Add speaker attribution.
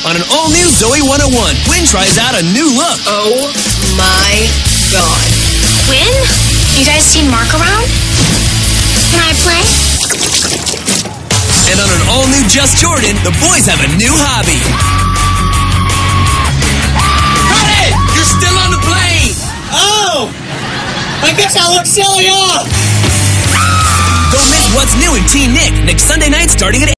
Speaker 1: On an all-new Zoey 101, Quinn tries out a new look.
Speaker 2: Oh my God.
Speaker 3: Quinn? You guys seen Mark around? Can I play?
Speaker 1: And on an all-new Just Jordan, the boys have a new hobby.
Speaker 4: Hey, you're still on the plane! Oh! I guess I look silly off!
Speaker 1: Don't miss what's new in Teen Nick next Sunday night starting at 8.